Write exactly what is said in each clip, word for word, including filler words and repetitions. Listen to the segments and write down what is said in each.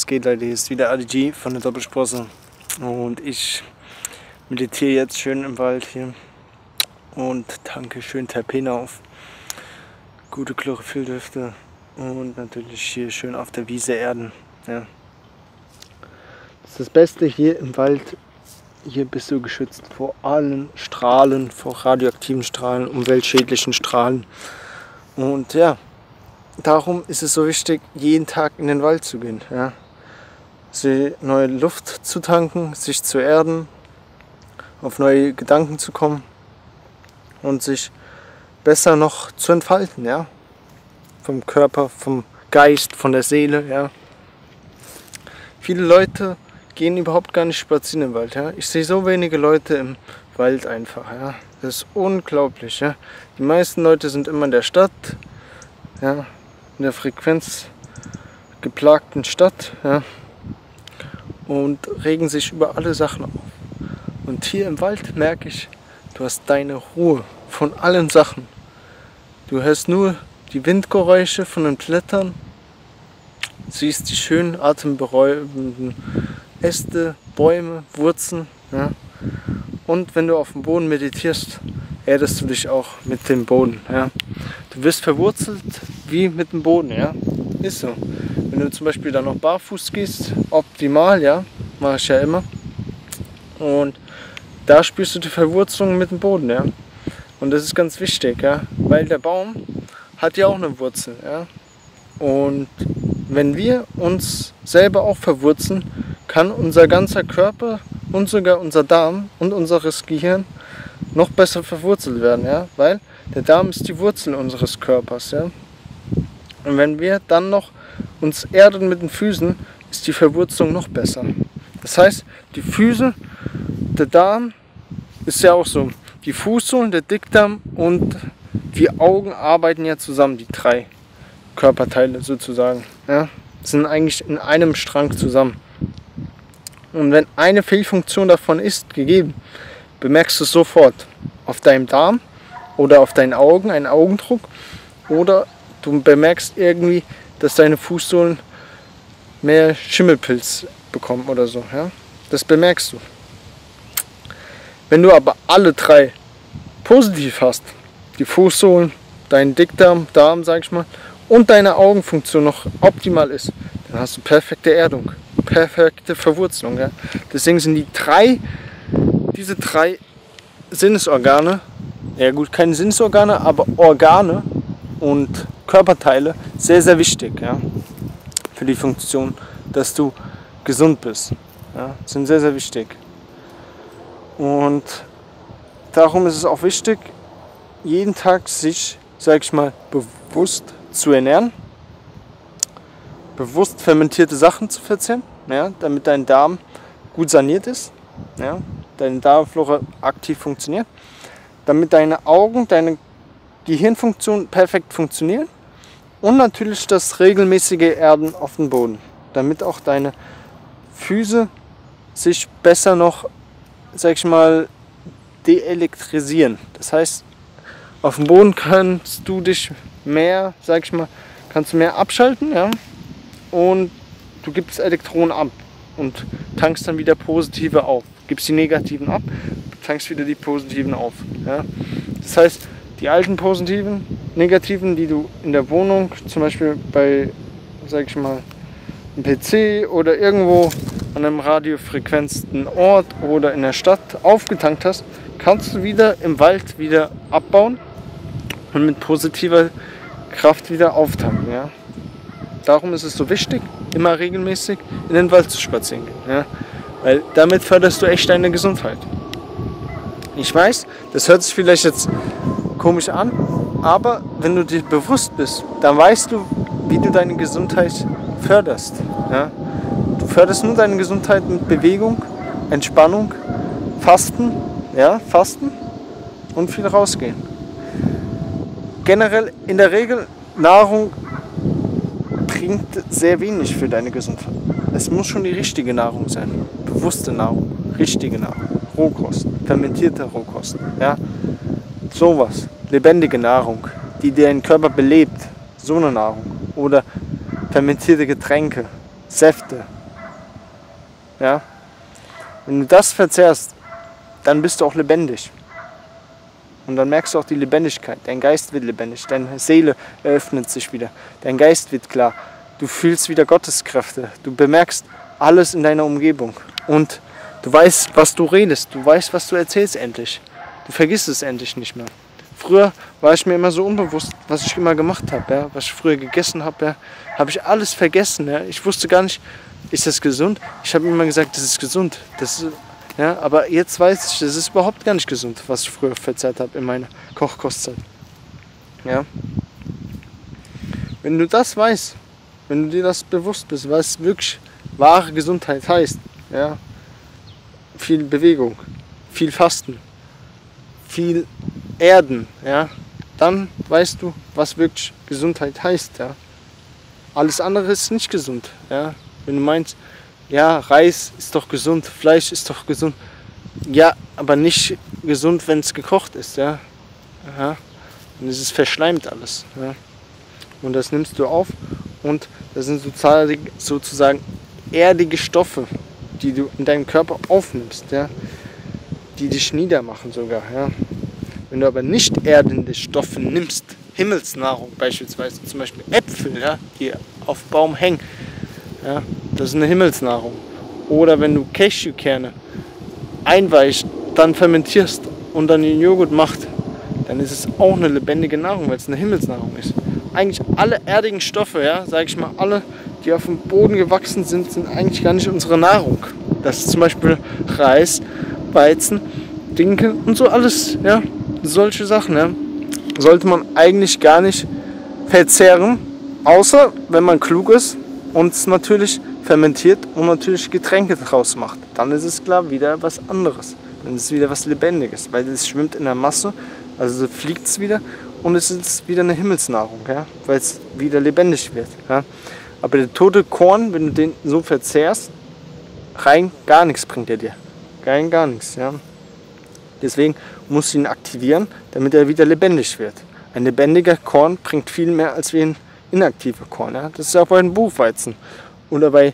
Was geht, Leute? Hier ist wieder Adi G von der Doppelsprosse und ich meditiere jetzt schön im Wald hier und tanke schön Terpene auf, gute Chlorophylldüfte und natürlich hier schön auf der Wiese erden. Ja. Das ist das Beste hier im Wald. Hier bist du geschützt vor allen Strahlen, vor radioaktiven Strahlen, umweltschädlichen Strahlen. Und ja, darum ist es so wichtig, jeden Tag in den Wald zu gehen. Ja. Sie neue Luft zu tanken, sich zu erden, auf neue Gedanken zu kommen und sich besser noch zu entfalten. Ja. Vom Körper, vom Geist, von der Seele. Ja. Viele Leute gehen überhaupt gar nicht spazieren im Wald. Ja. Ich sehe so wenige Leute im Wald einfach. Ja. Das ist unglaublich. Ja. Die meisten Leute sind immer in der Stadt, ja, in der frequenzgeplagten Stadt, ja, und regen sich über alle Sachen auf. Und hier im Wald merke ich, du hast deine Ruhe von allen Sachen. Du hörst nur die Windgeräusche von den Blättern, siehst die schönen atemberaubenden Äste, Bäume, Wurzeln, ja. Und wenn du auf dem Boden meditierst, erdest du dich auch mit dem Boden. Ja. Du wirst verwurzelt wie mit dem Boden. Ja. Ist so. Wenn du zum Beispiel dann noch barfuß gehst, optimal, ja, mache ich ja immer. Und da spürst du die Verwurzelung mit dem Boden. Ja. Und das ist ganz wichtig, ja, weil der Baum hat ja auch eine Wurzel. Ja. Und wenn wir uns selber auch verwurzeln, kann unser ganzer Körper und sogar unser Darm und unseres Gehirn noch besser verwurzelt werden, ja, weil der Darm ist die Wurzel unseres Körpers, ja. Und wenn wir dann noch uns erden mit den Füßen, ist die Verwurzelung noch besser. Das heißt, die Füße, der Darm ist ja auch so, die Fußsohlen, der Dickdarm und die Augen arbeiten ja zusammen, die drei Körperteile sozusagen, ja, sind eigentlich in einem Strang zusammen. Und wenn eine Fehlfunktion davon ist gegeben, bemerkst du es sofort auf deinem Darm oder auf deinen Augen, einen Augendruck, oder du bemerkst irgendwie, dass deine Fußsohlen mehr Schimmelpilz bekommen oder so. Ja? Das bemerkst du. Wenn du aber alle drei positiv hast, die Fußsohlen, dein Dickdarm, Darm, sag ich mal, und deine Augenfunktion noch optimal ist, dann hast du perfekte Erdung, perfekte Verwurzelung. Ja? Deswegen sind die drei, diese drei Sinnesorgane, ja gut, keine Sinnesorgane, aber Organe und Körperteile sehr, sehr wichtig, ja, für die Funktion, dass du gesund bist. Ja? Sind sehr, sehr wichtig. Und darum ist es auch wichtig, jeden Tag sich, sag ich mal, bewusst zu ernähren, bewusst fermentierte Sachen zu verzehren, ja, damit dein Darm gut saniert ist, ja, deine Darmflora aktiv funktioniert, damit deine Augen, deine Gehirnfunktion perfekt funktionieren und natürlich das regelmäßige Erden auf dem Boden, damit auch deine Füße sich besser noch, sag ich mal, deelektrisieren. Das heißt, auf dem Boden kannst du dich mehr, sag ich mal, kannst du mehr abschalten, ja, und du gibst Elektronen ab und tankst dann wieder positive auf. Gibst die negativen ab, tankst wieder die positiven auf. Ja. Das heißt, die alten positiven, negativen, die du in der Wohnung, zum Beispiel bei, sag ich mal, einem P C oder irgendwo an einem radiofrequenzten Ort oder in der Stadt aufgetankt hast, kannst du wieder im Wald wieder abbauen und mit positiver Kraft wieder auftanken. Ja. Darum ist es so wichtig, immer regelmäßig in den Wald zu spazieren gehen. Ja. Weil damit förderst du echt deine Gesundheit. Ich weiß, das hört sich vielleicht jetzt komisch an, aber wenn du dir bewusst bist, dann weißt du, wie du deine Gesundheit förderst. Ja. Du förderst nur deine Gesundheit mit Bewegung, Entspannung, Fasten, ja, Fasten und viel rausgehen. Generell in der Regel Nahrung bringt sehr wenig für deine Gesundheit. Es muss schon die richtige Nahrung sein, bewusste Nahrung, richtige Nahrung, Rohkost, fermentierte Rohkost, ja, sowas, lebendige Nahrung, die deinen Körper belebt, so eine Nahrung, oder fermentierte Getränke, Säfte. Ja? Wenn du das verzehrst, dann bist du auch lebendig. Und dann merkst du auch die Lebendigkeit. Dein Geist wird lebendig, deine Seele eröffnet sich wieder, dein Geist wird klar. Du fühlst wieder Gotteskräfte, du bemerkst alles in deiner Umgebung. Und du weißt, was du redest, du weißt, was du erzählst endlich. Du vergisst es endlich nicht mehr. Früher war ich mir immer so unbewusst, was ich immer gemacht habe, ja? Was ich früher gegessen habe, ja? Habe ich alles vergessen. Ja? Ich wusste gar nicht, ist das gesund? Ich habe immer gesagt, das ist gesund. Das ist, ja? Aber jetzt weiß ich, das ist überhaupt gar nicht gesund, was ich früher verzehrt habe in meiner Kochkostzeit. Ja? Wenn du das weißt, wenn du dir das bewusst bist, was wirklich wahre Gesundheit heißt, ja? Viel Bewegung, viel Fasten, viel Erden, ja, dann weißt du, was wirklich Gesundheit heißt. Ja. Alles andere ist nicht gesund. Ja. Wenn du meinst, ja, Reis ist doch gesund, Fleisch ist doch gesund, ja, aber nicht gesund, wenn es gekocht ist. Ja. Ja. Und es ist verschleimt alles. Ja. Und das nimmst du auf und das sind sozusagen erdige Stoffe, die du in deinem Körper aufnimmst, ja, die dich niedermachen sogar. Ja. Wenn du aber nicht erdende Stoffe nimmst, Himmelsnahrung beispielsweise, zum Beispiel Äpfel, ja, die auf Baum hängen, ja, das ist eine Himmelsnahrung. Oder wenn du Cashewkerne einweichst, dann fermentierst und dann den Joghurt macht, dann ist es auch eine lebendige Nahrung, weil es eine Himmelsnahrung ist. Eigentlich alle erdigen Stoffe, ja, sage ich mal, alle, die auf dem Boden gewachsen sind, sind eigentlich gar nicht unsere Nahrung. Das ist zum Beispiel Reis, Weizen, Dinkel und so alles, ja. Solche Sachen, ja, sollte man eigentlich gar nicht verzehren, außer wenn man klug ist und es natürlich fermentiert und natürlich Getränke draus macht. Dann ist es klar wieder was anderes. Dann ist es wieder was Lebendiges, weil es schwimmt in der Masse, also fliegt es wieder und es ist wieder eine Himmelsnahrung, ja, weil es wieder lebendig wird. Ja. Aber der tote Korn, wenn du den so verzehrst, rein gar nichts bringt er dir. Rein gar nichts, ja. Deswegen musst du ihn aktivieren, damit er wieder lebendig wird. Ein lebendiger Korn bringt viel mehr als wie ein inaktiver Korn. Ja? Das ist auch bei den Buchweizen oder bei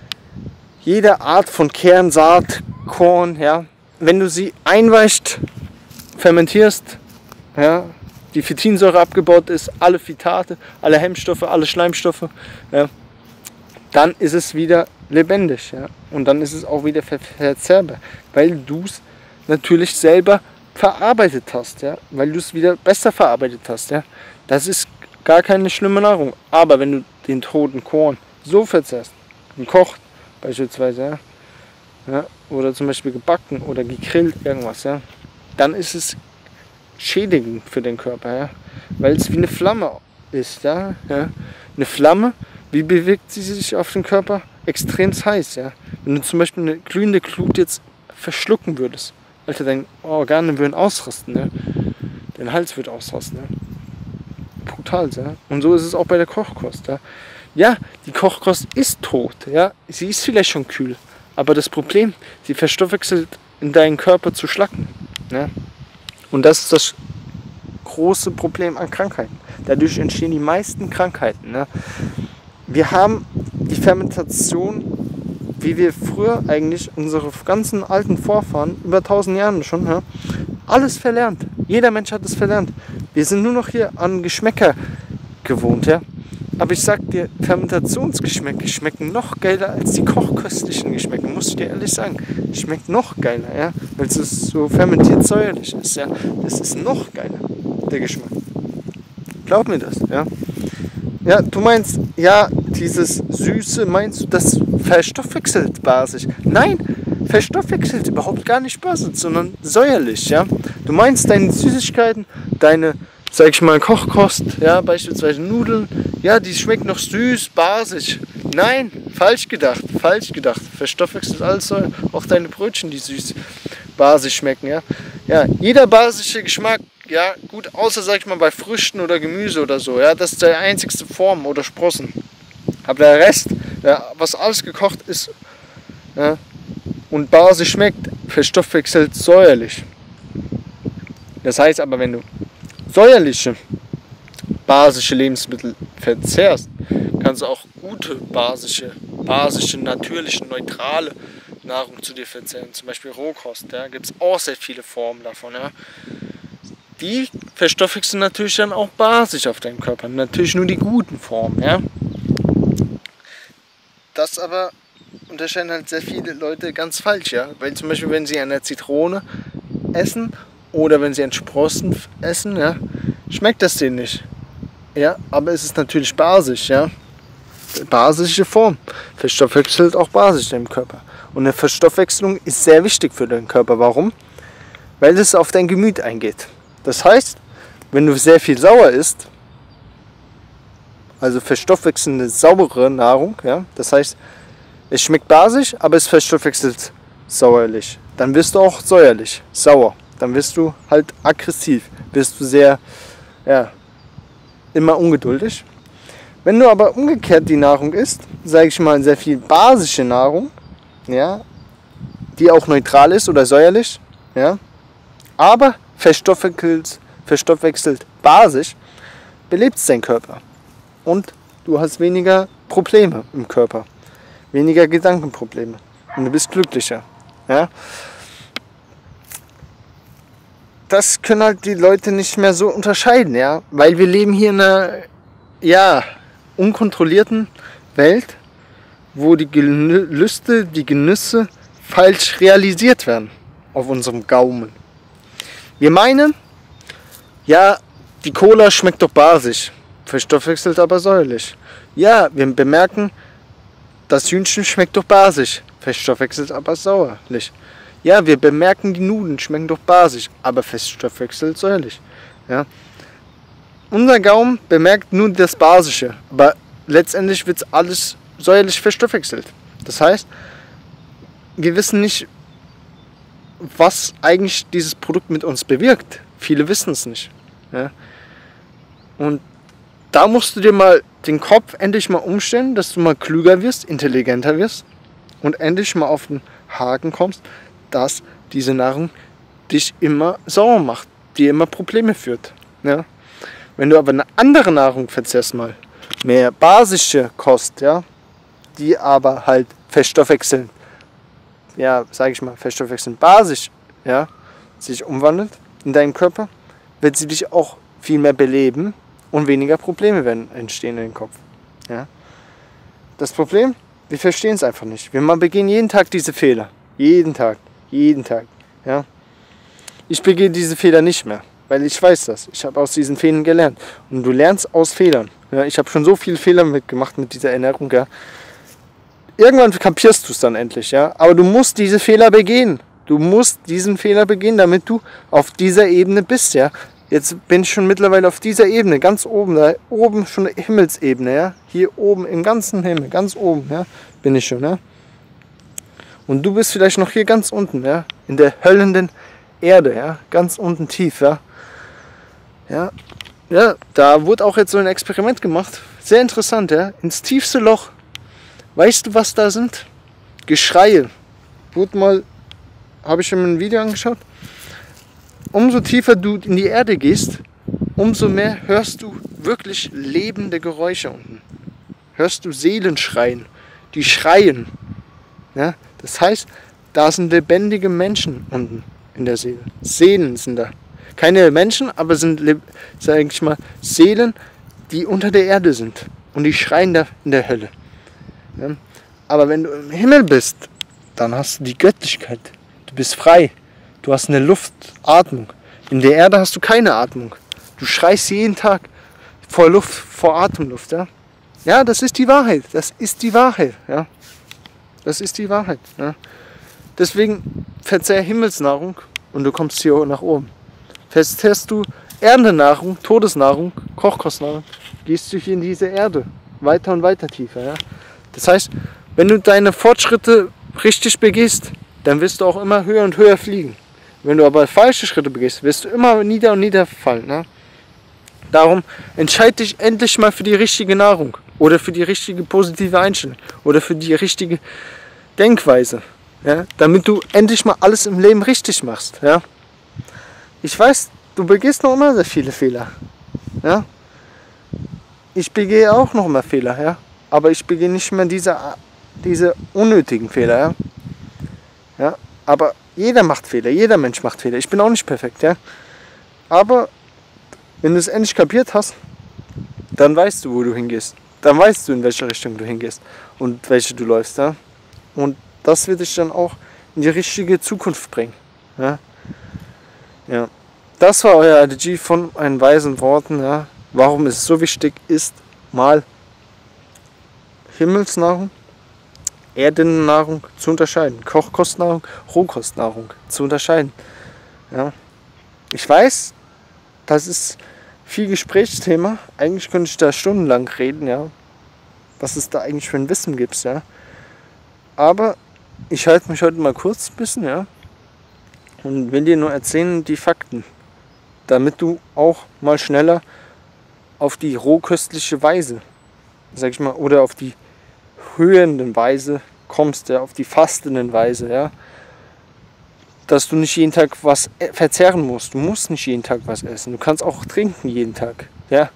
jeder Art von Kern, Saat, Korn. Ja? Wenn du sie einweicht, fermentierst, ja, die Phytinsäure abgebaut ist, alle Phytate, alle Hemmstoffe, alle Schleimstoffe, ja, dann ist es wieder lebendig. Ja? Und dann ist es auch wieder ver verzehrbar, weil du es natürlich selber verarbeitet hast, ja, weil du es wieder besser verarbeitet hast, ja. Das ist gar keine schlimme Nahrung. Aber wenn du den toten Korn so verzehrst, gekocht beispielsweise, ja, ja, oder zum Beispiel gebacken oder gegrillt irgendwas, ja, dann ist es schädigend für den Körper, ja, weil es wie eine Flamme ist, ja, ja. Eine Flamme, wie bewegt sie sich auf den Körper? Extrem heiß, ja. Wenn du zum Beispiel eine glühende Glut jetzt verschlucken würdest, Alter, deine Organe würden ausrasten, ne? Dein Hals wird ausrasten, ne? Brutal, ja? Und so ist es auch bei der Kochkost, ja? Ja, die Kochkost ist tot, ja? Sie ist vielleicht schon kühl, aber das Problem, sie verstoffwechselt in deinen Körper zu Schlacken, ne? Und das ist das große Problem an Krankheiten. Dadurch entstehen die meisten Krankheiten, ne? Wir haben die Fermentation, wie wir früher eigentlich, unsere ganzen alten Vorfahren, über tausend Jahren schon, ja, alles verlernt. Jeder Mensch hat es verlernt. Wir sind nur noch hier an Geschmäcker gewohnt, ja. Aber ich sag dir, Fermentationsgeschmäcker schmecken noch geiler als die kochköstlichen Geschmäcker, muss ich dir ehrlich sagen. Schmeckt noch geiler, ja, weil es so fermentiert säuerlich ist, ja. Das ist noch geiler, der Geschmack. Glaub mir das, ja. Ja, du meinst, ja, dieses Süße, meinst du, das verstoffwechselt basisch? Nein, verstoffwechselt überhaupt gar nicht basisch, sondern säuerlich, ja. Du meinst deine Süßigkeiten, deine, sag ich mal, Kochkost, ja, beispielsweise Nudeln, ja, die schmecken noch süß, basisch. Nein, falsch gedacht, falsch gedacht. Verstoffwechselt alles Säure, auch deine Brötchen, die süß, basisch schmecken, ja. Ja, jeder basische Geschmack, ja, gut, außer, sag ich mal, bei Früchten oder Gemüse oder so, ja, das ist die einzigste Form oder Sprossen. Aber der Rest, ja, was alles gekocht ist, ja, und basisch schmeckt, verstoffwechselt säuerlich. Das heißt aber, wenn du säuerliche, basische Lebensmittel verzehrst, kannst du auch gute, basische basische, natürliche, neutrale Nahrung zu dir verzehren, zum Beispiel Rohkost, ja, gibt es auch sehr viele Formen davon. Ja. Die verstoffwechseln natürlich dann auch basisch auf deinem Körper, natürlich nur die guten Formen. Ja. Das aber unterscheiden halt sehr viele Leute ganz falsch, ja, weil zum Beispiel, wenn sie eine Zitrone essen oder wenn sie einen Sprossen essen, ja, schmeckt das denen nicht. Ja, aber es ist natürlich basisch, ja. Basische Form. Verstoffwechselt auch basisch im Körper. Und eine Verstoffwechslung ist sehr wichtig für deinen Körper. Warum? Weil es auf dein Gemüt eingeht. Das heißt, wenn du sehr viel sauer isst, also verstoffwechselnde saubere Nahrung, ja, das heißt, es schmeckt basisch, aber es verstoffwechselt sauerlich. Dann wirst du auch säuerlich, sauer. Dann wirst du halt aggressiv, wirst du sehr, ja, immer ungeduldig. Wenn du aber umgekehrt die Nahrung isst, sage ich mal sehr viel basische Nahrung, ja, die auch neutral ist oder säuerlich, ja, aber verstoffwechselt, verstoffwechselt basisch, belebt es deinen Körper. Und du hast weniger Probleme im Körper, weniger Gedankenprobleme und du bist glücklicher. Ja. Das können halt die Leute nicht mehr so unterscheiden, ja, weil wir leben hier in einer, ja, unkontrollierten Welt, wo die Gelüste, die Genüsse falsch realisiert werden auf unserem Gaumen. Wir meinen, ja, die Cola schmeckt doch basisch, verstoffwechselt aber säuerlich. Ja, wir bemerken, das Hühnchen schmeckt doch basisch, verstoffwechselt aber sauerlich. Ja, wir bemerken, die Nudeln schmecken doch basisch, aber verstoffwechselt säuerlich. Ja. Unser Gaumen bemerkt nur das Basische, aber letztendlich wird alles säuerlich verstoffwechselt. Das heißt, wir wissen nicht, was eigentlich dieses Produkt mit uns bewirkt. Viele wissen es nicht. Ja. Und da musst du dir mal den Kopf endlich mal umstellen, dass du mal klüger wirst, intelligenter wirst und endlich mal auf den Haken kommst, dass diese Nahrung dich immer sauer macht, dir immer Probleme führt. Ja. Wenn du aber eine andere Nahrung verzehrst, mal mehr basische Kost, ja, die aber halt verstoffwechseln, ja, sage ich mal, verstoffwechseln basisch, ja, sich umwandelt in deinem Körper, wird sie dich auch viel mehr beleben und weniger Probleme werden entstehen in den Kopf. Ja. Das Problem, wir verstehen es einfach nicht. Wir begehen jeden Tag diese Fehler. Jeden Tag. Jeden Tag. Ja. Ich begehe diese Fehler nicht mehr. Weil ich weiß das. Ich habe aus diesen Fehlern gelernt. Und du lernst aus Fehlern. Ja, ich habe schon so viele Fehler mitgemacht mit dieser Ernährung. Ja. Irgendwann kapierst du es dann endlich. Ja. Aber du musst diese Fehler begehen. Du musst diesen Fehler begehen, damit du auf dieser Ebene bist. Ja. Jetzt bin ich schon mittlerweile auf dieser Ebene, ganz oben. Da oben schon eine Himmelsebene. Ja. Hier oben im ganzen Himmel, ganz oben, ja, bin ich schon. Ja. Und du bist vielleicht noch hier ganz unten. Ja, in der höllenden Erde. Ja, ganz unten tief. Ja. Ja, ja, da wurde auch jetzt so ein Experiment gemacht. Sehr interessant, ja. Ins tiefste Loch. Weißt du, was da sind? Geschreie. Wurde mal, habe ich mir ein Video angeschaut. Umso tiefer du in die Erde gehst, umso mehr hörst du wirklich lebende Geräusche unten. Hörst du Seelen schreien. Die schreien. Ja, das heißt, da sind lebendige Menschen unten in der Seele. Seelen sind da. Keine Menschen, aber sind, sage ich mal, Seelen, die unter der Erde sind. Und die schreien da in der Hölle. Ja? Aber wenn du im Himmel bist, dann hast du die Göttlichkeit. Du bist frei. Du hast eine Luftatmung. In der Erde hast du keine Atmung. Du schreist jeden Tag vor Luft, vor Atemluft. Ja, ja, das ist die Wahrheit. Das ist die Wahrheit. Ja? Das ist die Wahrheit. Ja? Deswegen verzehr Himmelsnahrung und du kommst hier nach oben. Verzehrst du Erdennahrung, Todesnahrung, Kochkostnahrung, gehst du hier in diese Erde weiter und weiter tiefer. Ja? Das heißt, wenn du deine Fortschritte richtig begehst, dann wirst du auch immer höher und höher fliegen. Wenn du aber falsche Schritte begehst, wirst du immer nieder und nieder fallen. Ja? Darum entscheide dich endlich mal für die richtige Nahrung oder für die richtige positive Einstellung oder für die richtige Denkweise, ja? Damit du endlich mal alles im Leben richtig machst. Ja? Ich weiß, du begehst noch immer sehr viele Fehler. Ja? Ich begehe auch noch immer Fehler, ja? Aber ich begehe nicht mehr diese diese unnötigen Fehler, ja. Ja, aber jeder macht Fehler, jeder Mensch macht Fehler. Ich bin auch nicht perfekt, ja. Aber wenn du es endlich kapiert hast, dann weißt du, wo du hingehst. Dann weißt du, in welche Richtung du hingehst und welche du läufst, ja. Und das wird dich dann auch in die richtige Zukunft bringen, ja. Ja. Das war euer A D G von einen weisen Worten, ja. Warum es so wichtig ist, mal Himmelsnahrung, Erdennahrung zu unterscheiden, Kochkostnahrung, Rohkostnahrung zu unterscheiden. Ja. Ich weiß, das ist viel Gesprächsthema. Eigentlich könnte ich da stundenlang reden, ja, was es da eigentlich für ein Wissen gibt, ja. Aber ich halte mich heute mal kurz ein bisschen, ja, und will dir nur erzählen die Fakten, damit du auch mal schneller auf die rohköstliche Weise, sag ich mal, oder auf die höhenden Weise kommst, ja, auf die fastenden Weise, ja, dass du nicht jeden Tag was verzehren musst. Du musst nicht jeden Tag was essen. Du kannst auch trinken jeden Tag, ja.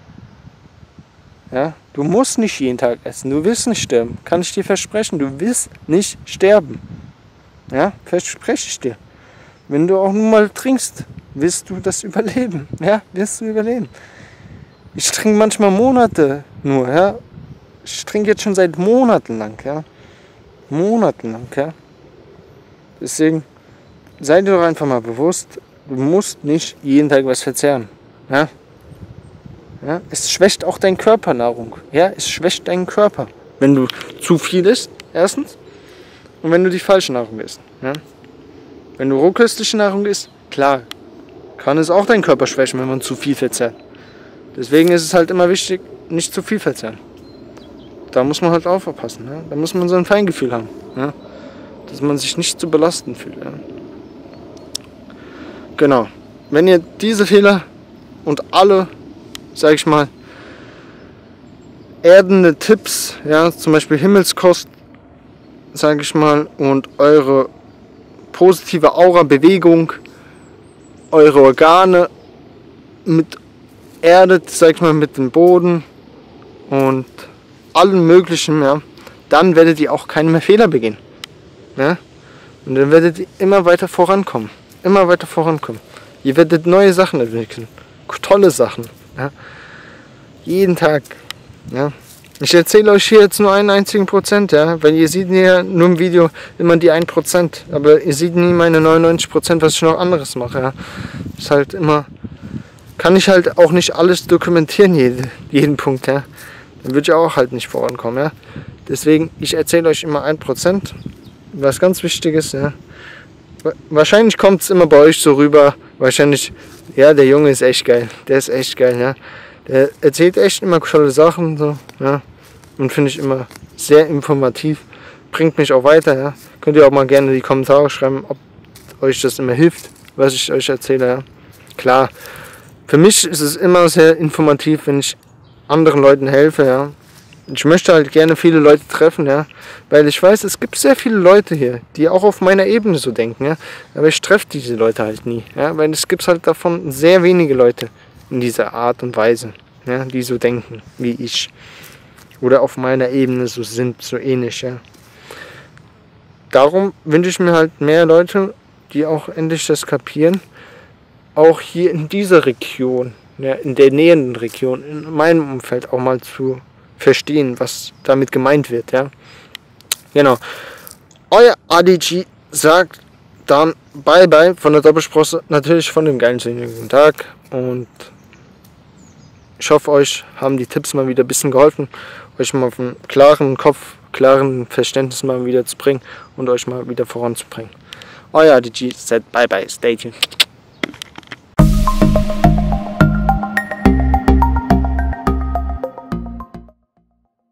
Ja, du musst nicht jeden Tag essen. Du wirst nicht sterben. Kann ich dir versprechen. Du wirst nicht sterben. Ja, verspreche ich dir. Wenn du auch nur mal trinkst, wirst du das überleben. Ja, wirst du überleben. Ich trinke manchmal Monate nur, ja. Ich trinke jetzt schon seit Monaten lang, ja. Monaten lang, ja. Deswegen sei dir doch einfach mal bewusst, du musst nicht jeden Tag was verzehren. Ja? Ja? Es schwächt auch deinen Körpernahrung. Ja? Es schwächt deinen Körper, wenn du zu viel isst, erstens. Und wenn du die falsche Nahrung isst. Ja? Wenn du rohköstliche Nahrung isst, klar, kann es auch deinen Körper schwächen, wenn man zu viel verzehrt. Deswegen ist es halt immer wichtig, nicht zu viel verzehren. Da muss man halt aufpassen. Ja? Da muss man so ein Feingefühl haben. Ja? Dass man sich nicht zu belastend fühlt. Ja? Genau. Wenn ihr diese Fehler und alle, sag ich mal, erdende Tipps, ja, zum Beispiel Himmelskost, sag ich mal, und eure positive Aura-Bewegung, eure Organe mit erdet, sag ich mal, mit dem Boden und allen möglichen, ja, dann werdet ihr auch keine mehr Fehler begehen. Ja? Und dann werdet ihr immer weiter vorankommen. Immer weiter vorankommen. Ihr werdet neue Sachen entwickeln. Tolle Sachen. Ja? Jeden Tag. Ja? Ich erzähle euch hier jetzt nur einen einzigen Prozent, ja? Weil ihr seht ja nur im Video immer die ein Prozent. Aber ihr seht nie meine neunundneunzig Prozent, was ich noch anderes mache. Ja? Ist halt immer... Kann ich halt auch nicht alles dokumentieren, jeden, jeden Punkt. Ja? Dann würde ich auch halt nicht vorankommen. Ja? Deswegen, ich erzähle euch immer ein Prozent. Was ganz wichtig ist, ja. Wahrscheinlich kommt es immer bei euch so rüber, wahrscheinlich, ja, der Junge ist echt geil, der ist echt geil, ja. Der erzählt echt immer tolle Sachen, so, ja. Und finde ich immer sehr informativ, bringt mich auch weiter, ja. Könnt ihr auch mal gerne in die Kommentare schreiben, ob euch das immer hilft, was ich euch erzähle, ja. Klar, für mich ist es immer sehr informativ, wenn ich anderen Leuten helfe, ja. Ich möchte halt gerne viele Leute treffen, ja, weil ich weiß, es gibt sehr viele Leute hier, die auch auf meiner Ebene so denken, ja, aber ich treffe diese Leute halt nie, ja, weil es gibt halt davon sehr wenige Leute in dieser Art und Weise, ja, die so denken wie ich oder auf meiner Ebene so sind, so ähnlich, ja. Darum wünsche ich mir halt mehr Leute, die auch endlich das kapieren, auch hier in dieser Region, ja, in der näheren Region, in meinem Umfeld auch mal zu verstehen, was damit gemeint wird, ja. Genau. Euer A D G sagt dann bye bye von der Doppelsprosse, natürlich von dem geilen sonnigen Tag, und ich hoffe, euch haben die Tipps mal wieder ein bisschen geholfen, euch mal auf einen klaren Kopf, klaren Verständnis mal wieder zu bringen und euch mal wieder voranzubringen. Euer A D G sagt bye bye, stay tuned.